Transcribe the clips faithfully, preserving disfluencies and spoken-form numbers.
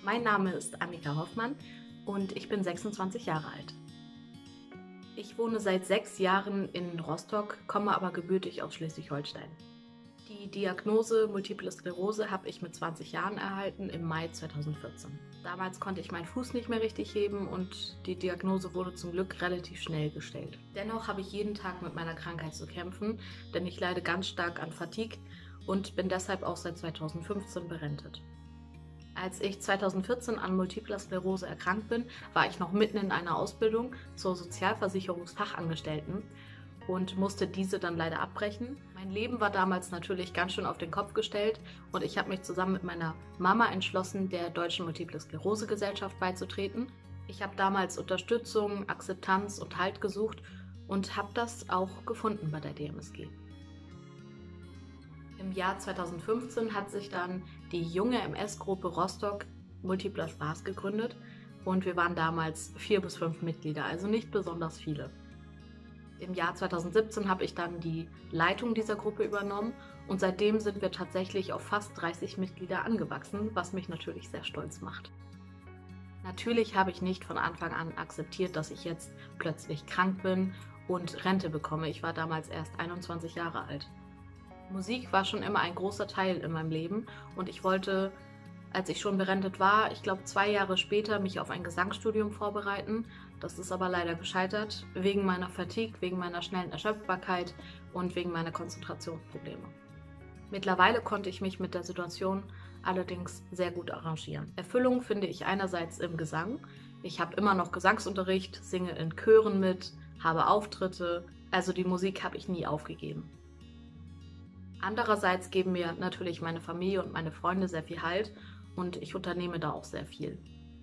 Mein Name ist Annika Hoffmann und ich bin sechsundzwanzig Jahre alt. Ich wohne seit sechs Jahren in Rostock, komme aber gebürtig aus Schleswig-Holstein. Die Diagnose Multiple Sklerose habe ich mit zwanzig Jahren erhalten, im Mai zweitausendvierzehn. Damals konnte ich meinen Fuß nicht mehr richtig heben und die Diagnose wurde zum Glück relativ schnell gestellt. Dennoch habe ich jeden Tag mit meiner Krankheit zu kämpfen, denn ich leide ganz stark an Fatigue und bin deshalb auch seit zweitausendfünfzehn berentet. Als ich zweitausendvierzehn an Multipler Sklerose erkrankt bin, war ich noch mitten in einer Ausbildung zur Sozialversicherungsfachangestellten und musste diese dann leider abbrechen. Mein Leben war damals natürlich ganz schön auf den Kopf gestellt und ich habe mich zusammen mit meiner Mama entschlossen, der Deutschen Multiple Sklerose Gesellschaft beizutreten. Ich habe damals Unterstützung, Akzeptanz und Halt gesucht und habe das auch gefunden bei der D M S G. Im Jahr zweitausendfünfzehn hat sich dann die junge M S-Gruppe Rostock Multipler Spaß gegründet und wir waren damals vier bis fünf Mitglieder, also nicht besonders viele. Im Jahr zweitausendsiebzehn habe ich dann die Leitung dieser Gruppe übernommen und seitdem sind wir tatsächlich auf fast dreißig Mitglieder angewachsen, was mich natürlich sehr stolz macht. Natürlich habe ich nicht von Anfang an akzeptiert, dass ich jetzt plötzlich krank bin und Rente bekomme. Ich war damals erst einundzwanzig Jahre alt. Musik war schon immer ein großer Teil in meinem Leben und ich wollte, als ich schon berentet war, ich glaube zwei Jahre später, mich auf ein Gesangsstudium vorbereiten. Das ist aber leider gescheitert, wegen meiner Fatigue, wegen meiner schnellen Erschöpfbarkeit und wegen meiner Konzentrationsprobleme. Mittlerweile konnte ich mich mit der Situation allerdings sehr gut arrangieren. Erfüllung finde ich einerseits im Gesang. Ich habe immer noch Gesangsunterricht, singe in Chören mit, habe Auftritte, also die Musik habe ich nie aufgegeben. Andererseits geben mir natürlich meine Familie und meine Freunde sehr viel Halt und ich unternehme da auch sehr viel.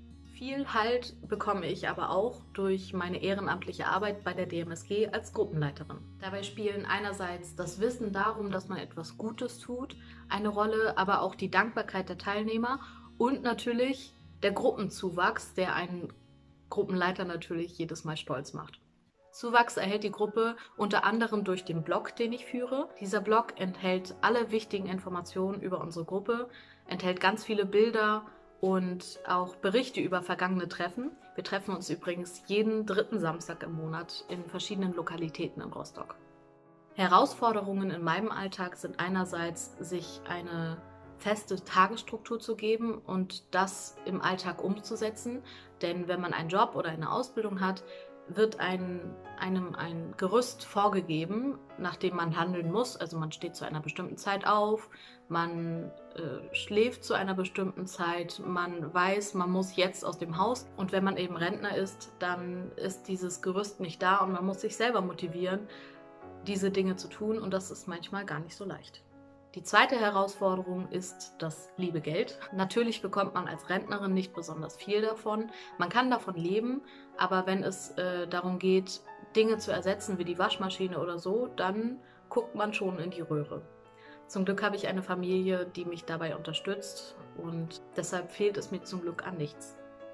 Viel Halt bekomme ich aber auch durch meine ehrenamtliche Arbeit bei der D M S G als Gruppenleiterin. Dabei spielen einerseits das Wissen darum, dass man etwas Gutes tut, eine Rolle, aber auch die Dankbarkeit der Teilnehmer und natürlich der Gruppenzuwachs, der einen Gruppenleiter natürlich jedes Mal stolz macht. Zuwachs erhält die Gruppe unter anderem durch den Blog, den ich führe. Dieser Blog enthält alle wichtigen Informationen über unsere Gruppe, enthält ganz viele Bilder und auch Berichte über vergangene Treffen. Wir treffen uns übrigens jeden dritten Samstag im Monat in verschiedenen Lokalitäten in Rostock. Herausforderungen in meinem Alltag sind einerseits, sich eine feste Tagesstruktur zu geben und das im Alltag umzusetzen. Denn wenn man einen Job oder eine Ausbildung hat, wird ein, einem ein Gerüst vorgegeben, nach dem man handeln muss. Also man steht zu einer bestimmten Zeit auf, man äh, schläft zu einer bestimmten Zeit, man weiß, man muss jetzt aus dem Haus. Und wenn man eben Rentner ist, dann ist dieses Gerüst nicht da und man muss sich selber motivieren, diese Dinge zu tun und das ist manchmal gar nicht so leicht. Die zweite Herausforderung ist das liebe Geld. Natürlich bekommt man als Rentnerin nicht besonders viel davon. Man kann davon leben, aber wenn es äh, darum geht, Dinge zu ersetzen wie die Waschmaschine oder so, dann guckt man schon in die Röhre. Zum Glück habe ich eine Familie, die mich dabei unterstützt und deshalb fehlt es mir zum Glück an nichts.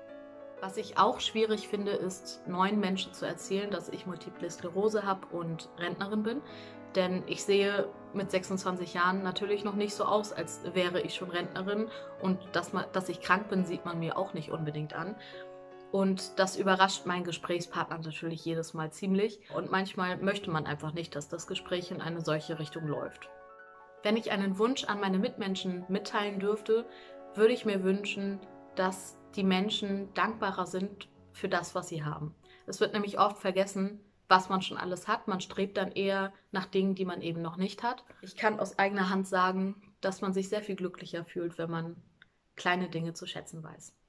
Was ich auch schwierig finde, ist, neuen Menschen zu erzählen, dass ich Multiple Sklerose habe und Rentnerin bin. Denn ich sehe mit sechsundzwanzig Jahren natürlich noch nicht so aus, als wäre ich schon Rentnerin. Und dass, man, dass ich krank bin, sieht man mir auch nicht unbedingt an. Und das überrascht meinen Gesprächspartner natürlich jedes Mal ziemlich. Und manchmal möchte man einfach nicht, dass das Gespräch in eine solche Richtung läuft. Wenn ich einen Wunsch an meine Mitmenschen mitteilen dürfte, würde ich mir wünschen, dass die Menschen dankbarer sind für das, was sie haben. Es wird nämlich oft vergessen, was man schon alles hat. Man strebt dann eher nach Dingen, die man eben noch nicht hat. Ich kann aus eigener Hand sagen, dass man sich sehr viel glücklicher fühlt, wenn man kleine Dinge zu schätzen weiß.